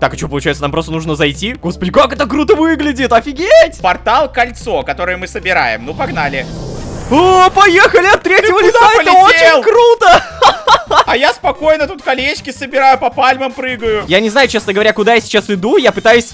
Так, а что, получается, нам просто нужно зайти? Господи, как это круто выглядит, офигеть! Портал-кольцо, которое мы собираем. Ну, погнали. О, поехали от третьего Ты лица, куда это полетел? очень круто! А я спокойно тут колечки собираю, по пальмам прыгаю. Я не знаю, честно говоря, куда я сейчас иду, я пытаюсь...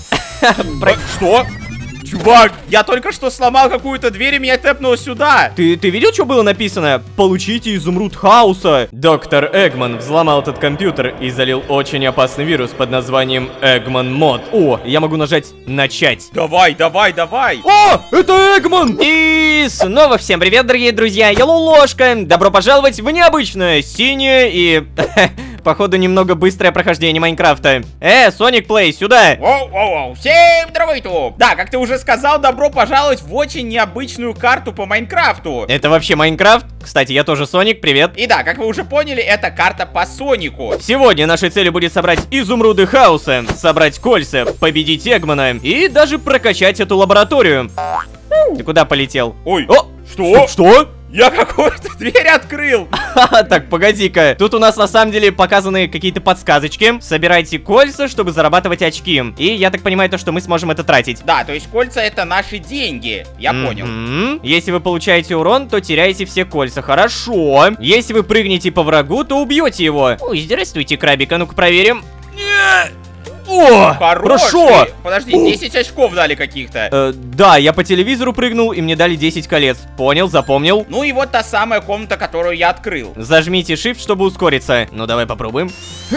Что? Чувак, я только что сломал какую-то дверь и меня тэпнуло сюда. Ты видел, что было написано? Получите изумруд хаоса. Доктор Эгман взломал этот компьютер и залил очень опасный вирус под названием Эгман Мод. О, я могу нажать начать. Давай, давай, давай. О, это Эгман! И снова всем привет, дорогие друзья, я Лолошка. Добро пожаловать в необычное, синее и... походу, немного быстрое прохождение Майнкрафта. Соник Плей, сюда! Воу-воу-воу, всем здравствуйте! Да, как ты уже сказал, добро пожаловать в очень необычную карту по Майнкрафту. Это вообще Майнкрафт? Кстати, я тоже Соник, привет. И да, как вы уже поняли, это карта по Сонику. Сегодня нашей целью будет собрать изумруды хаоса, собрать кольца, победить Эгмана и даже прокачать эту лабораторию. Ты куда полетел? Ой, О, что? Что? Я какую-то дверь открыл. Так, погоди-ка. Тут у нас на самом деле показаны какие-то подсказочки. Собирайте кольца, чтобы зарабатывать очки. И я так понимаю, то, что мы сможем это тратить. Да, то есть кольца это наши деньги. Я понял. Если вы получаете урон, то теряете все кольца. Хорошо. Если вы прыгнете по врагу, то убьете его. Ой, здравствуйте, крабик. А ну-ка проверим. О, хорошо. Подожди, 10 очков дали каких-то. Да, я по телевизору прыгнул, и мне дали 10 колец. Понял, запомнил. Ну и вот та самая комната, которую я открыл. Зажмите Shift, чтобы ускориться. Ну, давай попробуем.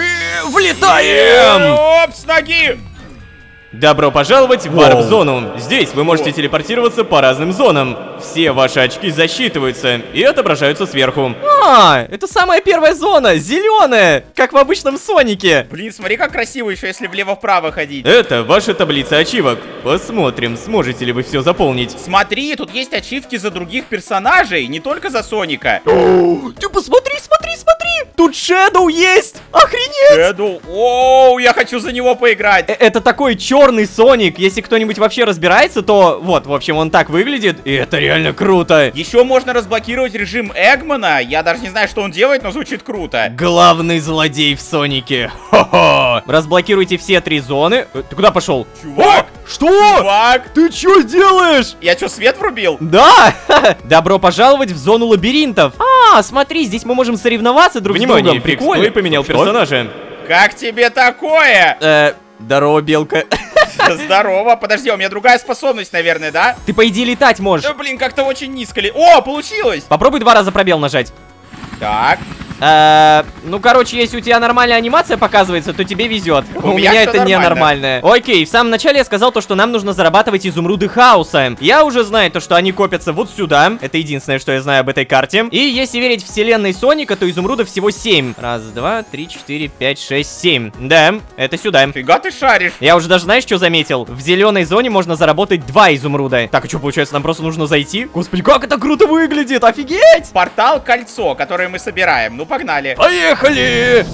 Влетаем! Оп, с ноги! Добро пожаловать в варп-зону. Здесь вы можете телепортироваться по разным зонам. Все ваши очки засчитываются и отображаются сверху. А, это самая первая зона, зеленая, как в обычном Сонике. Блин, смотри, как красиво еще, если влево-вправо ходить. Это ваша таблица ачивок. Посмотрим, сможете ли вы все заполнить. Смотри, тут есть ачивки за других персонажей, не только за Соника. Ты посмотри, смотри, смотри. Тут Шэдоу есть. Охренеть. Шэдоу, оу, я хочу за него поиграть. Это такой черный Соник. Если кто-нибудь вообще разбирается, то вот, в общем, он так выглядит. И это реально круто. Еще можно разблокировать режим Эгмана. Я даже не знаю, что он делает, но звучит круто. Главный злодей в Сонике. Хо-хо. Разблокируйте все 3 зоны. Ты куда пошел? Чувак. О, что? Чувак. Ты что делаешь? Я что, свет врубил? Да. Добро пожаловать в зону лабиринтов. А, смотри, здесь мы можем соревноваться друг с другом. Прикольно. Поменял персонажа. Как тебе такое? Здорово, белка. Здорово. Подожди, у меня другая способность, наверное, да? Ты, по идее, летать можешь. Блин, как-то очень низко. О, получилось! Попробуй 2 раза пробел нажать. Так. Ну, короче, если у тебя нормальная анимация показывается, то тебе везет. У меня это нормально. ненормальная. Окей, в самом начале я сказал то, что нам нужно зарабатывать изумруды хаоса. Я уже знаю то, что они копятся вот сюда. Это единственное, что я знаю об этой карте. И если верить вселенной Соника, то изумрудов всего 7. Раз, 2, 3, 4, 5, 6, 7. Да, это сюда. Фига ты шаришь. Я уже даже, знаешь, что заметил? В зеленой зоне можно заработать 2 изумруда. Так, а что, получается, нам просто нужно зайти? Господи, как это круто выглядит, офигеть! Портал-кольцо, которое мы собираем. Ну, погнали. Поехали!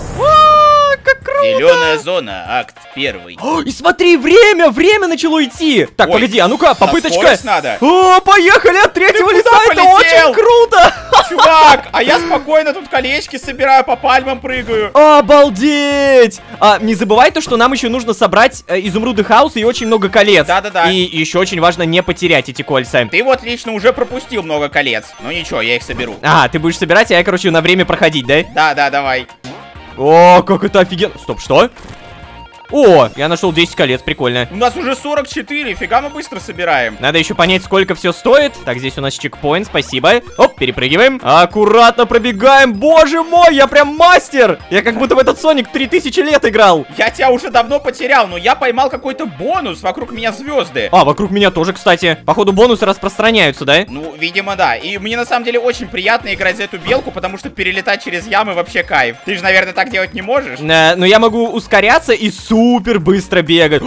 Как круто! Зеленая зона, акт 1. О, и смотри, время начало идти. Так, Ой, погоди, а ну-ка, попыточка. скорость надо. О, поехали от третьего лица, это полетел? очень круто. Чувак, а я спокойно тут колечки собираю, по пальмам прыгаю. Обалдеть! Не забывай то, что нам еще нужно собрать изумруды хаоса и очень много колец. Да-да-да. И еще очень важно не потерять эти кольца. Ты вот лично уже пропустил много колец. Ну ничего, я их соберу. А, ты будешь собирать, а я, короче, на время проходить, да? Да, давай. О, как это офигенно. Стоп, что? О, я нашел 10 колец, прикольно. У нас уже 44, фига мы быстро собираем. Надо еще понять, сколько все стоит. Так, здесь у нас чекпоинт, спасибо. Оп, перепрыгиваем. Аккуратно пробегаем. Боже мой, я прям мастер. Я как будто в этот Соник 3000 лет играл. Я тебя уже давно потерял, но я поймал какой-то бонус, вокруг меня звезды. А, вокруг меня тоже, кстати. Походу, бонусы распространяются, да? Ну, видимо, да. И мне на самом деле очень приятно играть за эту белку, потому что перелетать через ямы вообще кайф. Ты же, наверное, так делать не можешь? Но я могу ускоряться и супер быстро бегать.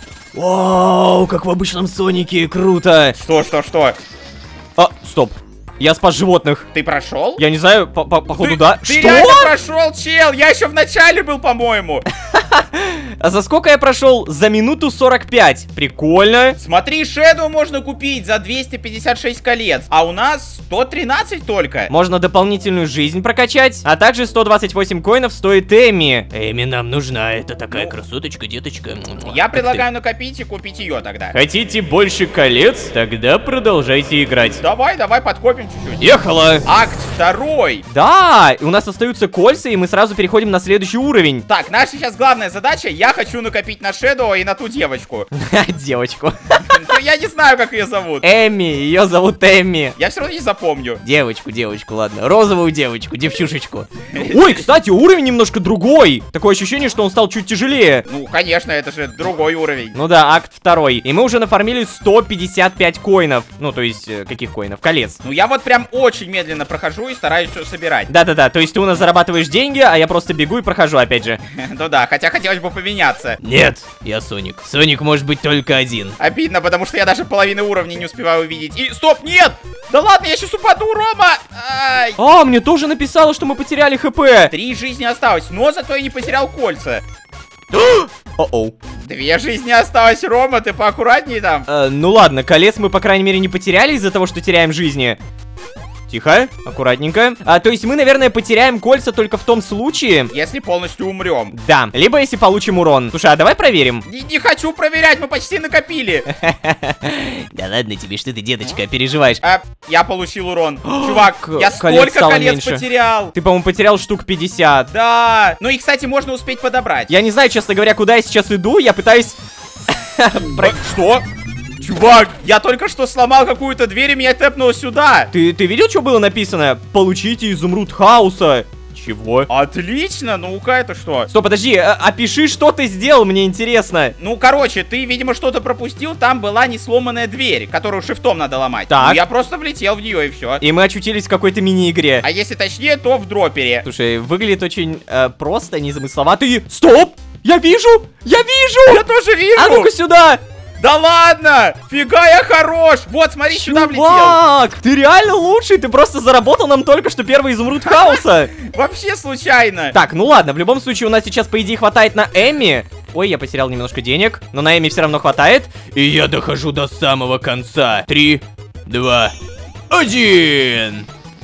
Вау, как в обычном Сонике, круто. Что? А, стоп. Я спас животных. Ты прошел? Я не знаю, походу, да. Ты реально прошел, чел? Я еще в начале был, по-моему. А за сколько я прошел? За минуту 45. Прикольно. Смотри, Shadow можно купить за 256 колец, а у нас 113 только. Можно дополнительную жизнь прокачать, а также 128 коинов стоит Эми. Эми нам нужна, это такая красоточка, деточка. Я предлагаю накопить и купить ее тогда. Хотите больше колец? Тогда продолжайте играть. Давай, подкопим чуть-чуть. Ехала! Акт 2. Да, и у нас остаются кольца, и мы сразу переходим на следующий уровень. Так, наша сейчас главная задача, я хочу накопить на Shadow и на ту девочку. Девочку. Я не знаю, как ее зовут. Эми, ее зовут Эми. Я все равно не запомню. Девочку, ладно. Розовую девочку, девчушечку. Ой, кстати, уровень немножко другой. Такое ощущение, что он стал чуть тяжелее. Ну, конечно, это же другой уровень. Ну да, акт 2. И мы уже нафармили 155 коинов. Ну, то есть, каких коинов? Колец. Ну, я вот прям очень медленно прохожу и стараюсь все собирать. Да-да-да, то есть ты у нас зарабатываешь деньги, а я просто бегу и прохожу опять же. Ну да, хотя хотелось бы поменяться. Нет, я Соник. Соник может быть только один. Обидно, потому что я даже половины уровней не успеваю увидеть. И, стоп, нет! Да ладно, я сейчас упаду, Рома! Ай. А, мне тоже написало, что мы потеряли ХП. 3 жизни осталось, но зато я не потерял кольца. О-оу. 2 жизни осталось, Рома, ты поаккуратней там. Ну ладно, колец мы, по крайней мере, не потеряли из-за того, что теряем жизни. Тихо, аккуратненько. То есть мы, наверное, потеряем кольца только в том случае, если полностью умрем. Да, либо если получим урон. Слушай, а давай проверим. Не хочу проверять, мы почти накопили. Да ладно тебе, что ты, деточка, переживаешь. Я получил урон. Чувак, я колец столько колец потерял. Ты, по-моему, потерял штук 50. Да. Ну и, кстати, можно успеть подобрать. Я не знаю, честно говоря, куда я сейчас иду. Я пытаюсь... Что? Чувак, я только что сломал какую-то дверь и меня тэпнуло сюда. Ты видел, что было написано? Получите изумруд хаоса. Чего? Отлично, ну-ка, это что? Стоп, подожди, опиши, что ты сделал, мне интересно. Ну, короче, ты, видимо, что-то пропустил, там была не сломанная дверь, которую шифтом надо ломать. Так. Ну, я просто влетел в нее и все. И мы очутились в какой-то мини-игре. А если точнее, то в дропере. Слушай, выглядит очень просто, незамысловато. Стоп! Я вижу! Я вижу! Я тоже вижу! А ну-ка сюда! Да ладно! Фига я хорош! Вот, смотри, сюда влетел. Чувак, ты реально лучший, ты просто заработал нам только что первый изумруд хаоса. Вообще случайно. Так, ну ладно, в любом случае у нас сейчас, по идее, хватает на Эми. Ой, я потерял немножко денег, но на Эми все равно хватает. И я дохожу до самого конца. 3, 2, 1.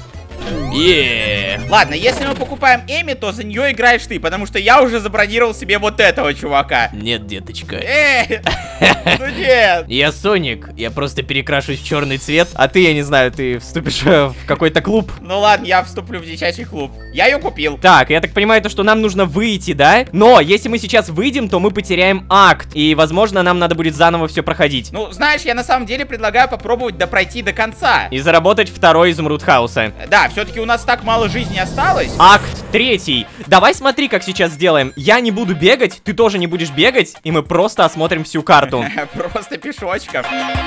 Ладно, если мы покупаем Эми, то за нее играешь ты, потому что я уже забронировал себе вот этого чувака. Нет, деточка. Ну нет. Я Соник, я просто перекрашусь в черный цвет, а ты, я не знаю, ты вступишь в какой-то клуб. Ну ладно, я вступлю в дичачий клуб. Я ее купил. Так, я так понимаю, то, что нам нужно выйти, да? Но если мы сейчас выйдем, то мы потеряем акт, и, возможно, нам надо будет заново все проходить. Ну, знаешь, я на самом деле предлагаю попробовать пройти до конца. И заработать второй изумруд хаоса. Да, все-таки у нас так мало жизни осталось. Акт 3. Давай смотри, как сейчас сделаем. Я не буду бегать, ты тоже не будешь бегать, и мы просто осмотрим всю карту. Просто пешочком.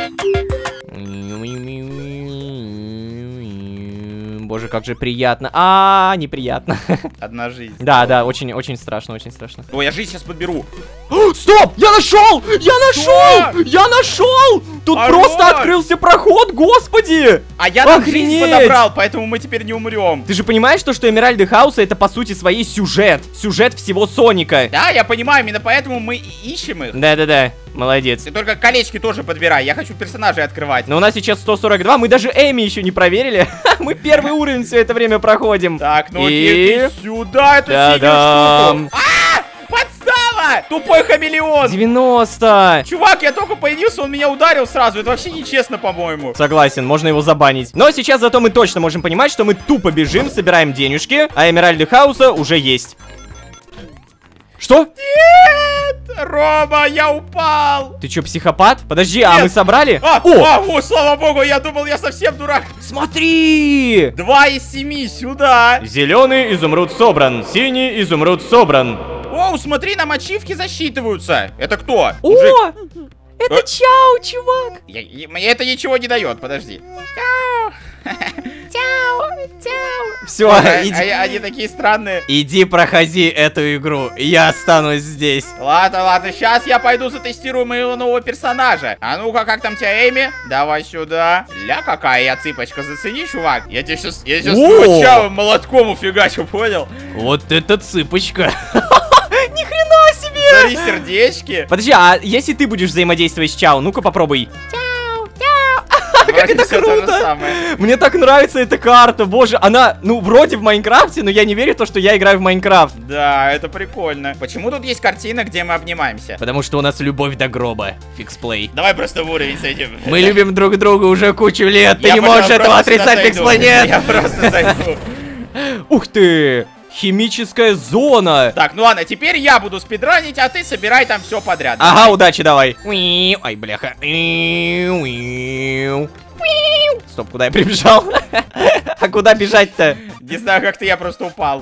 Боже, как же приятно. Неприятно. Одна жизнь. Да, очень страшно, очень страшно. Ой, я жизнь сейчас подберу. Стоп! Я нашел! Я нашел! Я нашел! Тут просто открылся проход, господи! А я там жизнь подобрал, поэтому мы теперь не умрем. Ты же понимаешь, что Эмеральды Хауса это по сути своей сюжет. Сюжет всего Соника. Да, я понимаю, именно поэтому мы ищем их. Да, молодец. Ты только колечки тоже подбирай, я хочу персонажей открывать. Но у нас сейчас 142, мы даже Эми еще не проверили. Мы первый уровень все это время проходим. Так, ну иди сюда, эту синюю штуку. Подстава! Тупой хамелеон! 90! Чувак, я только появился, он меня ударил сразу. Это вообще нечестно, по-моему. Согласен, можно его забанить. Но сейчас зато мы точно можем понимать, что мы тупо бежим, собираем денежки, а Эмеральды Хауса уже есть. Что? Нет! Рома, я упал! Ты чё, психопат? Подожди, а мы собрали? О, слава богу, я думал, я совсем дурак. Смотри! 2 из 7, сюда. Зеленый изумруд собран, синий изумруд собран. О, смотри, нам ачивки засчитываются. Это кто? О! Это Чао, чувак. Мне это ничего не дает, подожди. Все, Они такие странные. иди проходи эту игру, я останусь здесь. Ладно, сейчас я пойду затестирую моего нового персонажа. А ну-ка, как там тебя, Эми? Давай сюда. Ля, какая я цыпочка, зацени, чувак. Я сейчас Чао молотком уфигачу, понял? Вот это цыпочка. Ни хрена себе. Смотри, сердечки. Подожди, а если ты будешь взаимодействовать с Чао, ну-ка попробуй. Как это круто! Мне так нравится эта карта, боже, она, ну, вроде в Майнкрафте, но я не верю в то, что я играю в Майнкрафт. Да, это прикольно. Почему тут есть картина, где мы обнимаемся? Потому что у нас любовь до гроба, фиксплей. Давай просто в уровень сойдем. Мы любим друг друга уже кучу лет, ты не можешь этого отрицать, фиксплей, нет! Я просто зайду. Ух ты! Химическая зона! Так, ну ладно, теперь я буду спидранить, а ты собирай там все подряд. Ага, удачи давай. Ай, бляха. Стоп, куда я прибежал? А куда бежать-то? Не знаю, как-то я просто упал.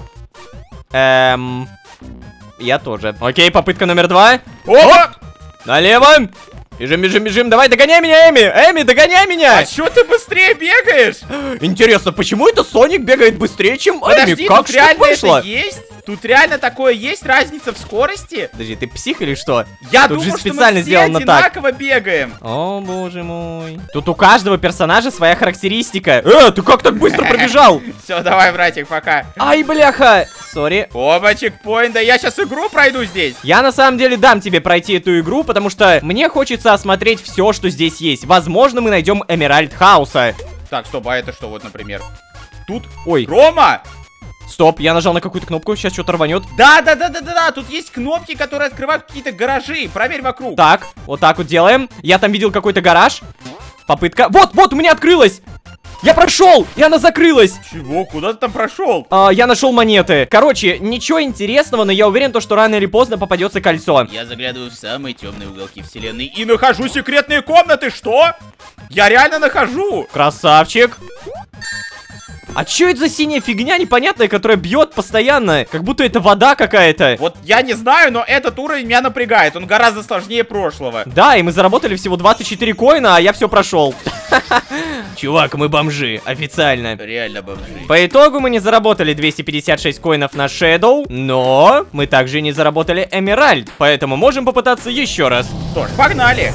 Я тоже. Окей, попытка номер 2. О! Налево! Бежим, давай, догоняй меня, Эми! Эми, догоняй меня! А чё ты быстрее бегаешь? Интересно, почему это Соник бегает быстрее, чем Эми? Подожди, Как тут ж так реально вышло? это есть? Тут реально такое есть, разница в скорости? Подожди, ты псих или что? Я Тут думал, же что специально мы все сделано так. одинаково бегаем. О, боже мой. Тут у каждого персонажа своя характеристика. Ты как так быстро пробежал? Все, давай, братик, пока. Ай, бляха! Сори. Оба чекпоинта, я сейчас игру пройду здесь. Я на самом деле дам тебе пройти эту игру, потому что мне хочется осмотреть все, что здесь есть. Возможно, мы найдем Эмеральд Хауса. Так, стоп, а это что, вот, например? Тут? Ой, Рома! стоп, я нажал на какую-то кнопку, сейчас что-то рванет. Да, тут есть кнопки, которые открывают какие-то гаражи. Проверь вокруг. Так, вот так вот делаем. Я там видел какой-то гараж. Попытка. Вот, у меня открылась! Я прошел! И она закрылась! Чего? Куда ты там прошел? Я нашел монеты. Короче, ничего интересного, но я уверен, что рано или поздно попадется кольцо. Я заглядываю в самые темные уголки вселенной и нахожу секретные комнаты. Что? Я реально нахожу. Красавчик. А чё это за синяя фигня непонятная, которая бьет постоянно? Как будто это вода какая-то. Вот я не знаю, но этот уровень меня напрягает. Он гораздо сложнее прошлого. Да, и мы заработали всего 24 коина, а я все прошел. Чувак, мы бомжи, официально. Реально бомжи. По итогу мы не заработали 256 коинов на Shadow, но мы также не заработали Эмеральд, поэтому можем попытаться еще раз. Что ж, погнали.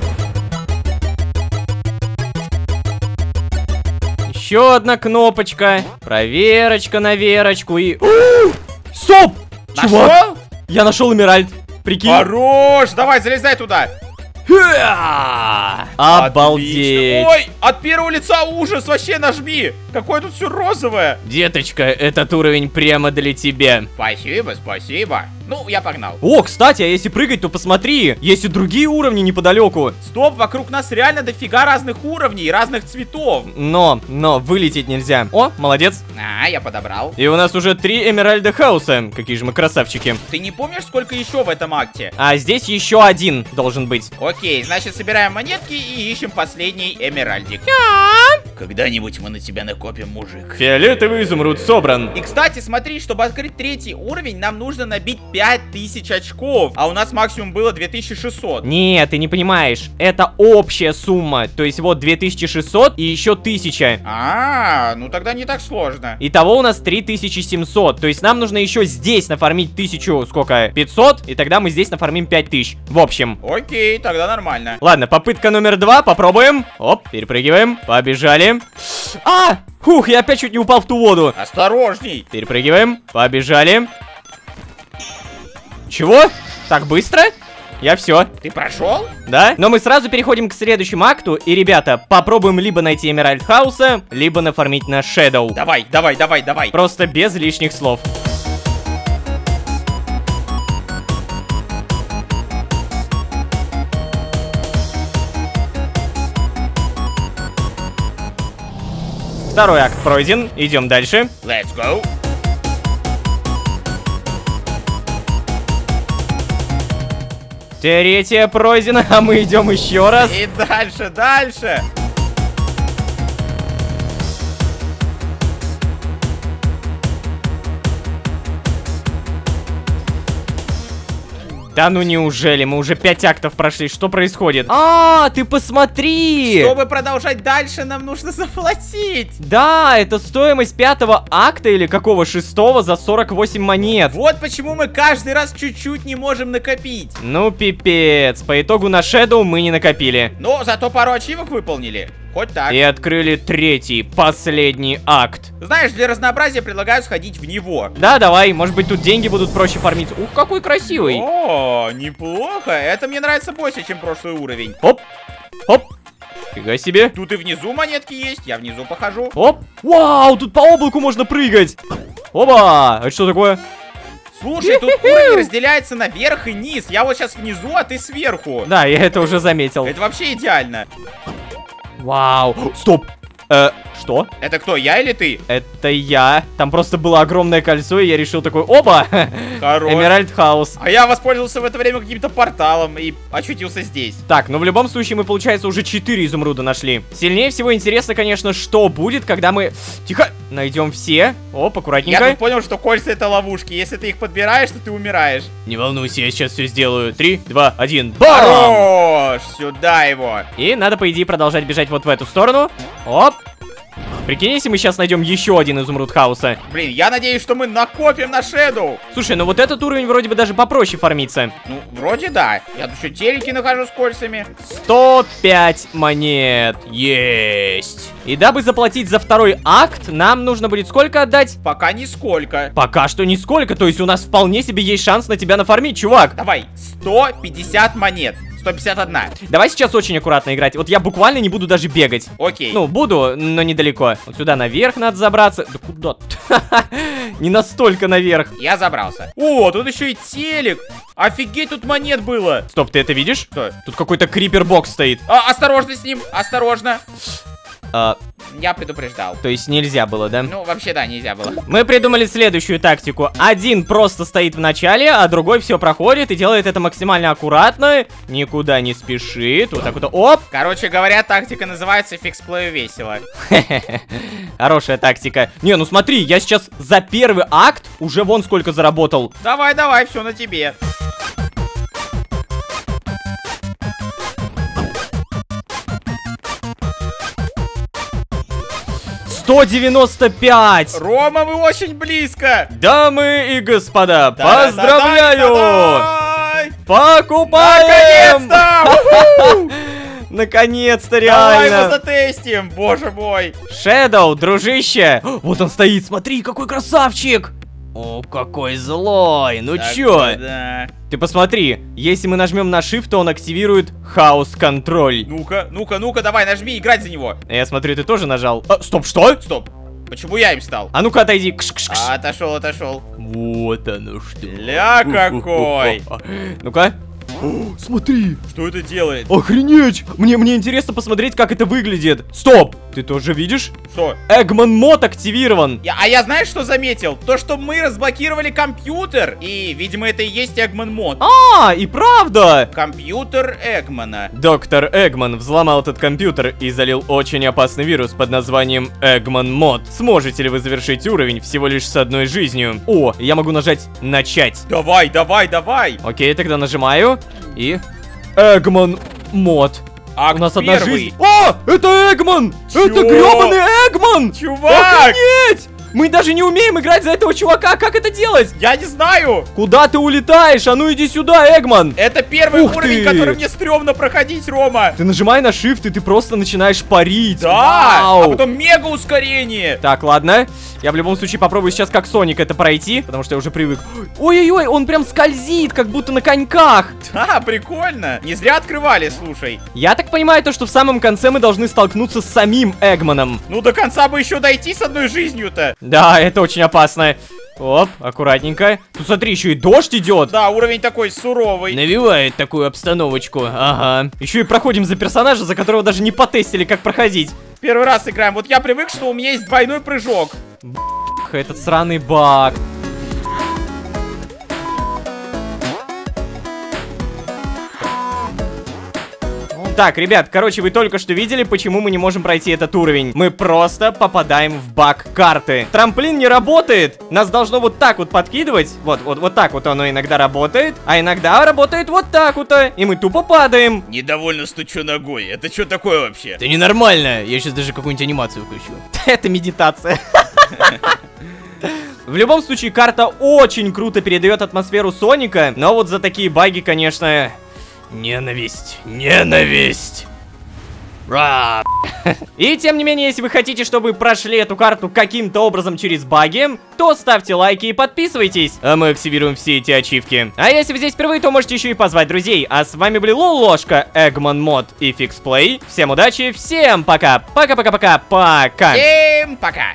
Еще одна кнопочка. Проверочка на верочку и... Стоп! Чувак! Нашел? Я нашел Эмеральд. Прикинь. Хорош! Давай, залезай туда. Обалдеть. Отлично. Ой, от первого лица ужас. Вообще нажми. Какое тут все розовое. Деточка, этот уровень прямо для тебя. Спасибо. Ну, я погнал. О, кстати, а если прыгать, то посмотри. Есть и другие уровни неподалеку. Стоп, вокруг нас реально дофига разных уровней и разных цветов. Но вылететь нельзя. О, молодец. Я подобрал. И у нас уже 3 Эмеральда Хауса. Какие же мы красавчики. Ты не помнишь, сколько еще в этом акте? А здесь еще один должен быть. Окей, значит, собираем монетки и ищем последний Эмеральдик. Когда-нибудь мы на тебя накопим, мужик. Фиолетовый изумруд собран. И, кстати, смотри, чтобы открыть третий уровень, нам нужно набить 5000 очков. А у нас максимум было 2600. Нет, ты не понимаешь. Это общая сумма. То есть вот 2600 и еще 1000. Ну тогда не так сложно. Итого у нас 3700. То есть нам нужно еще здесь нафармить 1000, сколько? 500. И тогда мы здесь нафармим 5000. В общем. Окей, тогда нормально. Ладно, попытка номер 2. Попробуем. Оп, перепрыгиваем. Побежали. Фух, я опять чуть не упал в ту воду. Осторожней. Перепрыгиваем. Побежали. Чего? Так быстро? Я все. Ты прошел? Да? Но мы сразу переходим к следующему акту. И, ребята, попробуем либо найти Эмеральд Хауса, либо нафармить на Shadow. Давай. Просто без лишних слов. Второй акт пройден. Идем дальше. Let's go. Третья пройдена, а мы идем еще раз. И дальше. Да ну неужели? Мы уже 5 актов прошли. Что происходит? А, ты посмотри! Чтобы продолжать дальше, нам нужно заплатить. Да, это стоимость 5-го акта или какого 6-го за 48 монет. Вот почему мы каждый раз чуть-чуть не можем накопить. Ну, пипец. По итогу на Shadow мы не накопили. Но зато пару ачивок выполнили. Хоть так. И открыли 3-й, последний акт. Знаешь, для разнообразия предлагаю сходить в него. Да, давай. Может быть, тут деньги будут проще фармиться. Ух, какой красивый. О, неплохо. Это мне нравится больше, чем прошлый уровень. Оп, оп. Фига себе. Тут и внизу монетки есть. Я внизу похожу. Оп. Вау, тут по облаку можно прыгать. Оба. Это что такое? Слушай, тут уровень разделяется на верх и низ. Я вот сейчас внизу, а ты сверху. Да, я это уже заметил. Это вообще идеально. Вау. Стоп. Что? Это кто, я или ты? Это я. Там просто было огромное кольцо, и я решил такой, оба! Хорош. Эмеральд Хаус. А я воспользовался в это время каким-то порталом и очутился здесь. Так, ну в любом случае мы, получается, уже 4 изумруда нашли. Сильнее всего интересно, конечно, что будет, когда мы... Тихо! Найдем все. Оп, аккуратненько. Я тут понял, что кольца это ловушки. Если ты их подбираешь, то ты умираешь. Не волнуйся, я сейчас все сделаю. 3, 2, 1. Бам! Хорош! Сюда его. И надо, по идее, продолжать бежать вот в эту сторону. Оп! Прикинь, если мы сейчас найдем еще один изумруд хаоса. Блин, я надеюсь, что мы накопим на Shadow. Слушай, ну вот этот уровень вроде бы даже попроще фармится. Ну, вроде да. Я тут еще телеки нахожу с кольцами. 105 монет. Есть. И дабы заплатить за 2-й акт, нам нужно будет сколько отдать? Пока нисколько. Пока что нисколько, то есть у нас вполне себе есть шанс на тебя нафармить, чувак. Давай, 150 монет. 151. Давай сейчас очень аккуратно играть. Вот я буквально не буду даже бегать. Окей. Ну, буду, но недалеко. Вот сюда наверх надо забраться. Да куда? Не настолько наверх. Я забрался. О, тут еще и телек. Офигеть, тут монет было. Стоп, ты это видишь? Что? Тут какой-то крипер-бокс стоит. Осторожно с ним, осторожно. Я предупреждал. То есть нельзя было, да? Ну, вообще, да, нельзя было. Мы придумали следующую тактику. Один просто стоит в начале, а другой все проходит и делает это максимально аккуратно. Никуда не спешит. Вот так вот. Оп! Короче говоря, тактика называется фиксплею весело. Хорошая тактика. Не, ну смотри, я сейчас за 1-й акт уже вон сколько заработал. Давай, давай, все на тебе. $195! Рома, мы очень близко! Дамы и господа, Да-да-да-да-да-да! поздравляю! Покупаем! Наконец-то! Наконец-то, Давай реально! мы затестим, боже мой! Shadow, дружище! Вот он стоит, смотри, какой красавчик! О, какой злой! Ну Так, чё? да. Ты посмотри, если мы нажмем на Shift, то он активирует хаос-контроль. Ну-ка, ну-ка, ну-ка, давай, нажми, играть за него. Я смотрю, ты тоже нажал. Стоп, что? Стоп, почему я им стал? А ну-ка отойди. Кш-кш-кш. Отошел, отошел. Вот оно что. Ля какой! Ну-ка. Смотри. Что это делает? Охренеть! Мне интересно посмотреть, как это выглядит. Стоп! Ты тоже видишь? Что? Эгман мод активирован. А я знаешь, что заметил? То, что мы разблокировали компьютер. И, видимо, это и есть Эгман мод. И правда! Компьютер Эгмана. Доктор Эгман взломал этот компьютер и залил очень опасный вирус под названием Эгман мод. Сможете ли вы завершить уровень всего лишь с 1 жизнью? О, я могу нажать «Начать». Давай, давай, давай. Окей, тогда нажимаю. И... Эгман мод. Акт У нас 1 первый. жизнь. О, это Эгман! Чё? Это грёбаный Эгман! Чувак! Охренеть! Мы даже не умеем играть за этого чувака. Как это делать? Я не знаю. Куда ты улетаешь? А ну иди сюда, Эгман. Это первый Ух уровень, ты! который мне стрёмно проходить, Рома. Ты нажимай на Shift, и ты просто начинаешь парить. Да, Вау. а потом мега ускорение. Так, ладно. Я в любом случае попробую сейчас как Соник это пройти, потому что я уже привык. Ой-ой-ой, он прям скользит, как будто на коньках. Да, прикольно. Не зря открывали, слушай. Я так понимаю, то, что в самом конце мы должны столкнуться с самим Эгманом. Ну, до конца бы еще дойти с 1 жизнью-то. Да, это очень опасно. Оп, аккуратненько. Тут смотри, еще и дождь идет. Да, уровень такой суровый. Навевает такую обстановочку. Ага. Еще и проходим за персонажа, за которого даже не потестили, как проходить. Первый раз играем. Вот я привык, что у меня есть двойной прыжок. Этот сраный баг. Так, ребят, короче, вы только что видели, почему мы не можем пройти этот уровень. Мы просто попадаем в баг карты. Трамплин не работает. Нас должно вот так вот подкидывать. Вот так вот оно иногда работает. А иногда работает вот так вот. И мы тупо падаем. Недовольно стучу ногой. Это что такое вообще? Это ненормально. Я сейчас даже какую-нибудь анимацию включу. Это медитация. В любом случае, карта очень круто передает атмосферу Соника. Но вот за такие баги, конечно... Ненависть. Ненависть. Ра. И тем не менее, если вы хотите, чтобы прошли эту карту каким-то образом через баги, то ставьте лайки и подписывайтесь, а мы активируем все эти ачивки. А если вы здесь впервые, то можете еще и позвать друзей. А с вами были Лолошка, Эгман Мод и Фиксплей. Всем удачи, всем пока. Пока-пока-пока-пока. Всем пока.